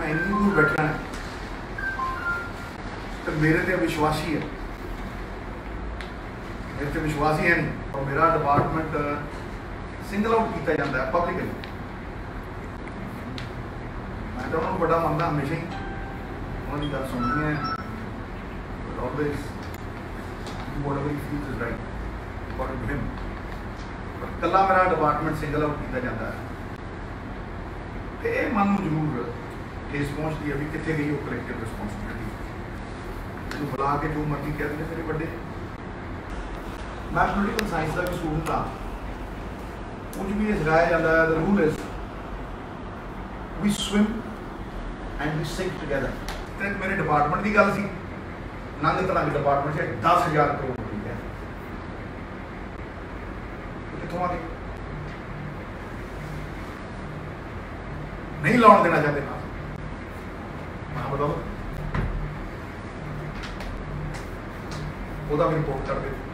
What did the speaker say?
मैं इन्नी दूर बैठा है तो मेरे ते विश्वासी है, मेरे ते विश्वासी है नहीं, और मेरा डिपार्टमेंट सिंगल आउट किया जाता है पब्लिकली। मैं तो उन्होंने बड़ा मनता हमेशा ही, उन्होंने गल सुननी है, always whatever he feels is right according to him, पर कला मेरा डिपार्टमेंट सिंगल आउट किया जाता है तो ये मन में जरूर ठेस पहुँचती है भी कितने गई वो कलेक्टिव रिस्पॉन्सिबिलिटी। जो बुला के जो मर्जी कह देंगे मेरे बड़े, मैं पोलिटिकल साइंस का भी स्टूडेंट था, कुछ भी ये सिखाया जाता है the rule is we swim and we sink together. तो मेरे डिपार्टमेंट की गल सी, नंग तरह के डिपार्टमेंट से 10,000 करोड़ रुपये है, कितों आ गए, नहीं लौट देना चाहते ना। हाँ बताओ, भी रिपोर्ट कर दे।